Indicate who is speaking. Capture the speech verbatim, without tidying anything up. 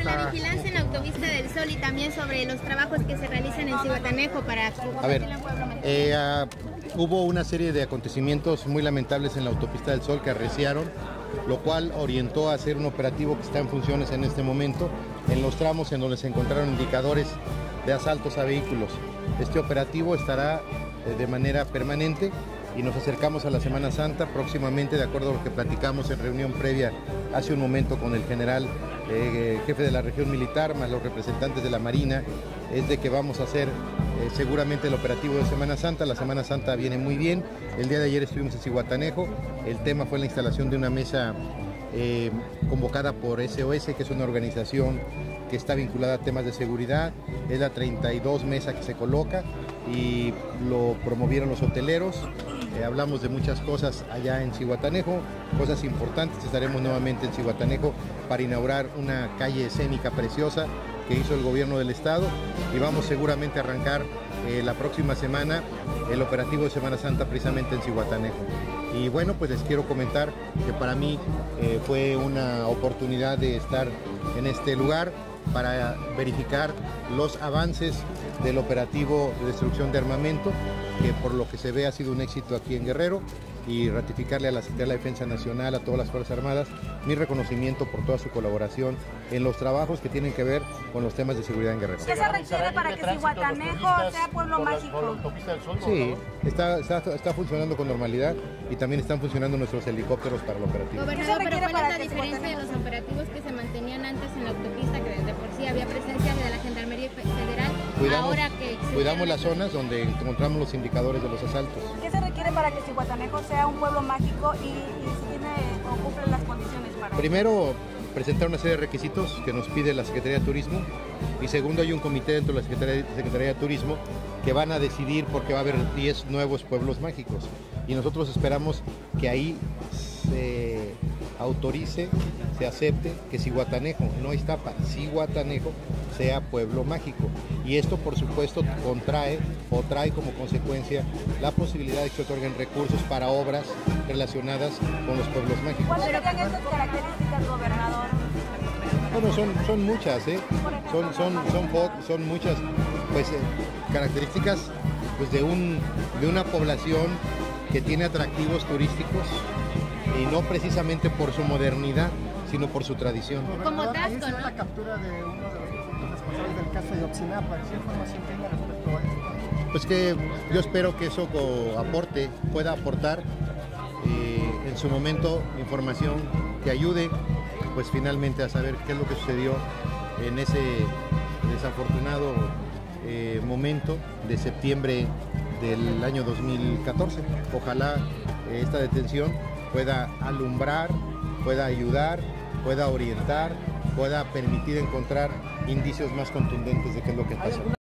Speaker 1: la vigilancia en la autopista del Sol y también sobre los trabajos que se realizan en Zihuatanejo para
Speaker 2: a ver, eh, uh, hubo una serie de acontecimientos muy lamentables en la autopista del Sol que arreciaron, lo cual orientó a hacer un operativo que está en funciones en este momento en los tramos en donde se encontraron indicadores de asaltos a vehículos. Este operativo estará eh, de manera permanente y nos acercamos a la Semana Santa próximamente, de acuerdo a lo que platicamos en reunión previa hace un momento con el general eh, jefe de la región militar, más los representantes de la Marina, es de que vamos a hacer eh, seguramente el operativo de Semana Santa. La Semana Santa viene muy bien. El día de ayer estuvimos en Zihuatanejo. El tema fue la instalación de una mesa eh, convocada por S O S, que es una organización que está vinculada a temas de seguridad. Es la treinta y dos mesa que se coloca y lo promovieron los hoteleros. Eh, hablamos de muchas cosas allá en Zihuatanejo, cosas importantes. Estaremos nuevamente en Zihuatanejo para inaugurar una calle escénica preciosa que hizo el gobierno del estado y vamos seguramente a arrancar eh, la próxima semana el operativo de Semana Santa precisamente en Zihuatanejo. Y bueno, pues les quiero comentar que para mí eh, fue una oportunidad de estar en este lugar para verificar los avances del operativo de destrucción de armamento, que por lo que se ve ha sido un éxito aquí en Guerrero, y ratificarle a la Secretaría de la Defensa Nacional, a todas las Fuerzas Armadas, mi reconocimiento por toda su colaboración en los trabajos que tienen que ver con los temas de seguridad en Guerrero.
Speaker 3: ¿Qué se requiere para que Zihuatanejo sea pueblo mágico?
Speaker 2: Sí, está, está, está funcionando con normalidad y también están funcionando nuestros helicópteros para el operativo.
Speaker 1: Gobernador, pero ¿cuál es la diferencia de los operativos que se mantenían antes en la autopista, que desde por sí había presencia de la Gendarmería Federal,
Speaker 2: cuidamos,
Speaker 1: ahora que...
Speaker 2: Cuidamos las zonas donde encontramos los indicadores de los asaltos.
Speaker 3: ¿Qué se requiere para que Zihuatanejo sea un pueblo mágico y, y si tiene o cumple las condiciones para...
Speaker 2: Primero, presentar una serie de requisitos que nos pide la Secretaría de Turismo, y segundo, hay un comité dentro de la Secretaría, Secretaría de Turismo que van a decidir, porque va a haber diez nuevos pueblos mágicos y nosotros esperamos que ahí se autorice, se acepte que Zihuatanejo, no Iztapa, Zihuatanejo sea pueblo mágico, y esto por supuesto contrae o trae como consecuencia la posibilidad de que se otorguen recursos para obras relacionadas con los pueblos mágicos.
Speaker 3: ¿Cuáles serían estas características, gobernador?
Speaker 2: Bueno, son, son muchas, ¿eh? son, son, son, son muchas pues, eh, características pues, de, un, de una población que tiene atractivos turísticos y no precisamente por su modernidad, sino por su tradición.
Speaker 1: Como Tasco, ¿no?
Speaker 4: La captura de uno de los responsables del caso de Ayotzinapa, ¿qué información tiene respecto a esto?
Speaker 2: Pues que yo espero que eso aporte, pueda aportar eh, en su momento información que ayude pues finalmente a saber qué es lo que sucedió en ese desafortunado eh, momento de septiembre del año dos mil catorce. Ojalá eh, esta detención pueda alumbrar, pueda ayudar, pueda orientar, pueda permitir encontrar indicios más contundentes de qué es lo que pasó.